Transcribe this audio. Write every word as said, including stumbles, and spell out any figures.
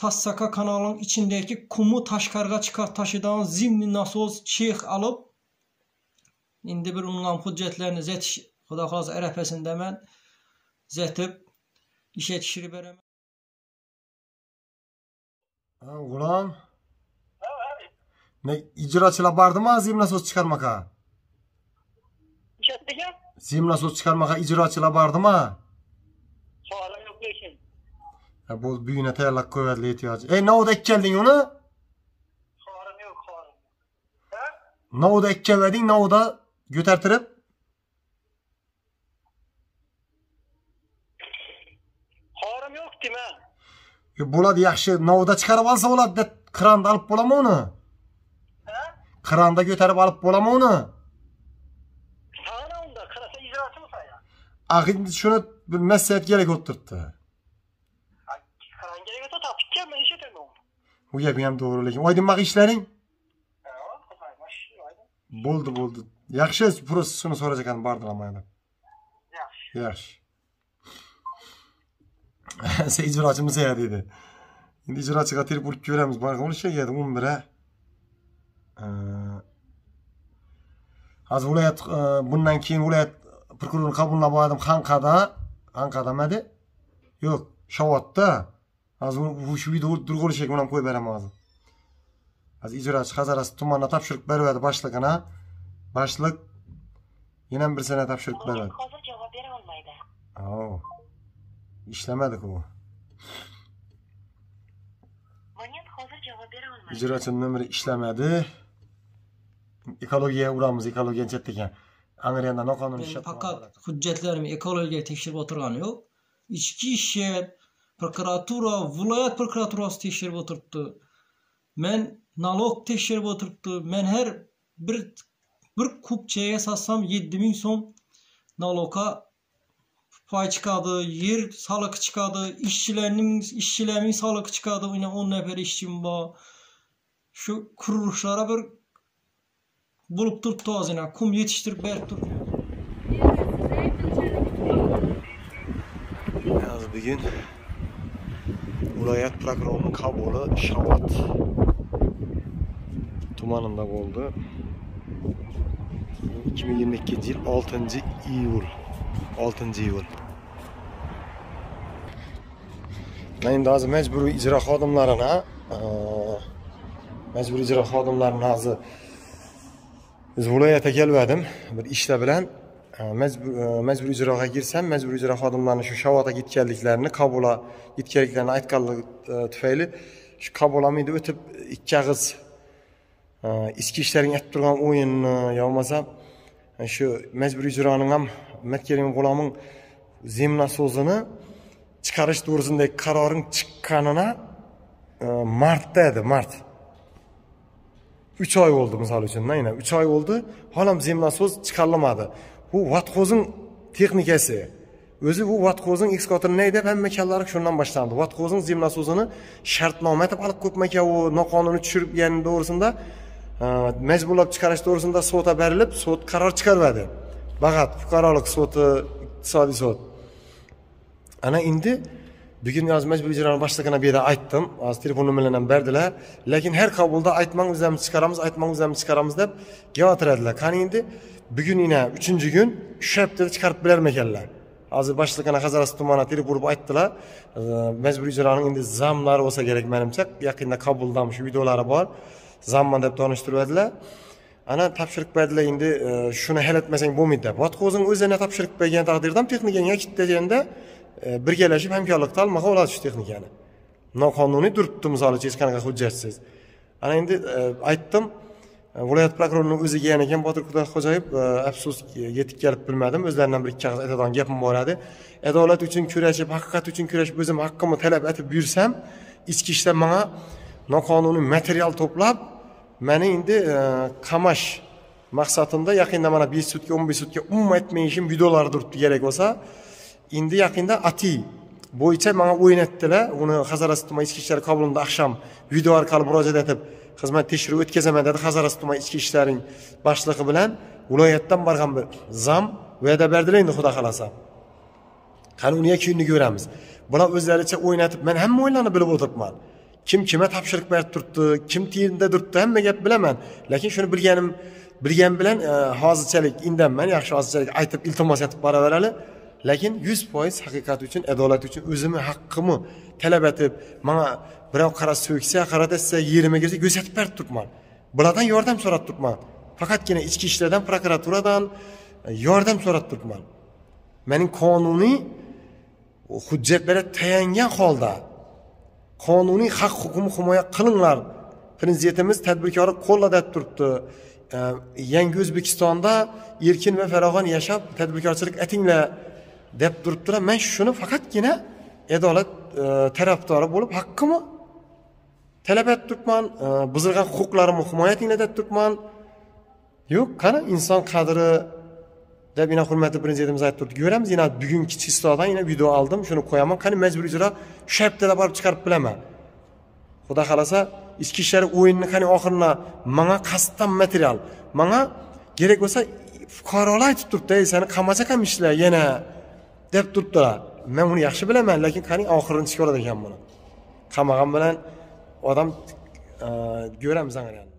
Tassaka kanalının içindeki kumu taşkarga çıkar taşıdan zimni nasoz çiğ alıp indi bir unlan hüccetlerini zet Xuda xalasa ərəfəsində mən zətib işe tişirib verəm. Ha ulan. Ne icraçılar bardı mı zimna söz çıkarmaka? Çattıca? Zimna söz çıkarmaka icraçılar bardı mı? Sonra yok lekin. Ha bu büyüne tayarlak kuvvetli ihtiyacı. E ne oldu ek geldin onu? Sonra yok sonra. Ha? Ne oldu ek geldin ne oldu götertirip? Haram yok değil mi? Buladı yaxşı novda çıkarıp alsa oladı de kranda alıp bolamı onu? Ha? Kranda götürüp alıp bolamı onu? Sana onda kırasa icraatı mı ya? Ahir şunu bir meseliyet gerek oturttu. Kıran gerek oturttu. Fikir ben işe dönmem. Bu yapayım doğru lekin. Oydun bak işlerin? Ha, kızaymış. Buldu buldu. Yaxşı prosesini soracak hanım bardır ama yani. Yaxşı. Yaxşı. Sen icraçımız ya dedi. Şimdi icraçıga terip bulup göremiz. Bana onu şey geldi on bire. Az vilayet bundan keyin vilayet prokurorun kabuluna bağladım Xankada. Xankada mıydı? Yok. Şavat'ta. Az bu şu video durgulu şey ona koy berem ağzı. Az icraçı Hazarası tumanına tapşırık berverdi başlıkına. Başlık yine bir sene tapşırık berverdi. Hazır cevap vere olmaydı. Oo. İşlemedik o. Manyet hazır cevap vere olmaydı. İcraçının ömrü işlemedi. Ekologiya uğramız, ekologiya çettiken. Angriyanda no kanun iş yapmadı. Fakat hüccetlerimi ekologiya tekşirip oturgan yok. İçki işler, prokuratura, vilayet prokuraturası tekşirip oturttu. Men nalog tekşirip oturttu. Men her bir bir kupçeye satsam yedi bin son naloga pay çıkadı, yer sağlık çıkadı, işçilerinin işçilerimin sağlık çıkadı. Yine on nefer işçim var. Şu kuruluşlara bir bulup durttu ağzına. Kum yetiştirip berip durdu. Yalnız bugün vilayet prokurorunun kabulü Şavat tumanında oldu. iki bin yirmi ikinci yıl altıncı iyul. altıncı iyul. Ben şimdi azı mecburi icra xodimlarına mecburi icra xodimlarına azı biz vilayete gelmedim. Bir işte bilen mecbur, mecbur icraga girsem mecbur icra xodimlarının şu Şavat'a gitkenliklerini kabula gitkenliklerini aytkanlığı tüfeyle şu kabula mıydı ötüp iki ağız iski işlerin etip durgan oyununu yapmasa şu mecbur icranın ham Metkelimin Gulam'ın zemna sozunu çıkarış doğrusundaki kararın çıkkanına Mart'ta edi, Mart. üç ay oldu misal için. Yine üç ay oldu. Halam zemna soz çıkarılamadı. Bu vatkozun teknikası. Özü bu vatkozun ekskavatorun neydi? Ben mekanları şundan başlandı. Vatkozun zemna sozunu şartname etip alıp köpmeke o nokanunu düşürüp yani doğrusunda mecburlap çıkarış doğrusunda soğuta berilip soğut karar çıkarmadı. Bakat, fuqaroluk sotu, iqtisodiy sot. Ana indi bugün yaz mecbur icranın başlıkına bir yerde aytdım. Az telefon numaralarini berdiler. Lakin her kabulda aytmang üzerimiz çıkaramız, aytmang üzerimiz çıkaramız deb gevatıradilar. Kan indi bugün yine üçüncü gün şu haftada çıkarıp biler mekanlar. Hazır başlıkına Hazarası tumana telefon vurup ayttılar. Mecbur icranın indi zamları olsa gerek menimce. Yakında kabuldamış videoları var. Zamman deb tanıştıradilar. Ana tapşırık berdiler indi e, şunu hal etmesen bo'lmaydi. Vatkozun özüne tapşırık bergen taqdirda texnikani kitlaganda e, birgalashib hamkorlikda almoq bo'ladi shu texnikani. Noqonuniy turibdi misol uchun hech qanaqa hujjatsiz. Ana endi e, aytdim e, viloyat prokurorining o'ziga yana ekan Botir Xudoyxo'jayev e, afsus yetib kelib bilmadim. O'zlaridan bir ikki og'iz aytadigan gapim bor edi. Adolat uchun kurashib, haqiqat uchun kurashib o'zim haqqimni talab etib yursam, ichki ishlar menga noqonuniy material to'plab meni endi qamash maqsadida yaqinda mana besh sutka o'n besh sutka umuman etmeyishim videolar turibdi kerak bo'lsa, endi yaqinda ati bo'yicha menga o'yin etdilar. Uni Hazarasi tuman ichki ishlar qabulida akşam video orqali murojaat etib, xizmat tekshiruv o'tkazaman dedi. Hazarasi tuman ichki ishlaring boshlig'i bilan viloyatdan borgan bir zam va'da berdilar endi xudo xolasa. Qani uni yakuni ko'ramiz. Bular o'zlaricha o'ynatib, men hamma o'yinlarni bilib o'tiribman. kim kime topshiriq berib turibdi, kim tiyinda turibdi, hamma gap bilaman. Lekin shuni bilganim, bilgan bilan e, hozirchalik indaman, yaxshi hozirchalik aytib iltimos etib boraverali. Lekin yuz foiz haqiqat uchun, adolat uchun o'zimni haqqimni talab etib, menga birov qara so'ksa, qara desa, yerime girsa ko'rsatib berib turibman. Bulardan yordam so'rab turibman. Faqatgina ichki ishlardan, prokuraturadan yordam so'rab turibman. Mening qonuniy hujjatlari tayangan holda qonuniy haq huquqni himoya qilinglar. Prezidentimiz tadbirkorni qo'llab turibdi. Yangi O'zbekistonda erkin va farovon yashab, tadbirkorchilik etinglar deb turibdilar. Men shuni faqatgina adolat e, tarafdori bo'lib, haqqimni talab etib turibman. E, buzilgan huquqlarimni himoya etinglar deb turibman. Yo'q, qani inson qadri deb yana hurmatli prezidentimiz aytib turdi. Ko'ramiz, yana bugungi chistodan yana video oldim, shuni qo'yaman. Qani majburiy ijro shu haftada borib chiqarib bilaman. Xudo xolasa, ichki ishlar o'yinni qani oxirina menga qasddan material, menga kerak bo'lsa fuqarolar aytib turibdi, "Seni qamacha ham ishlar yana" deb turibdilar. Men uni yaxshi bilaman, lekin qani oxirini chiqaradi ekan buni. Qamagan bilan odam ko'ramiz ana.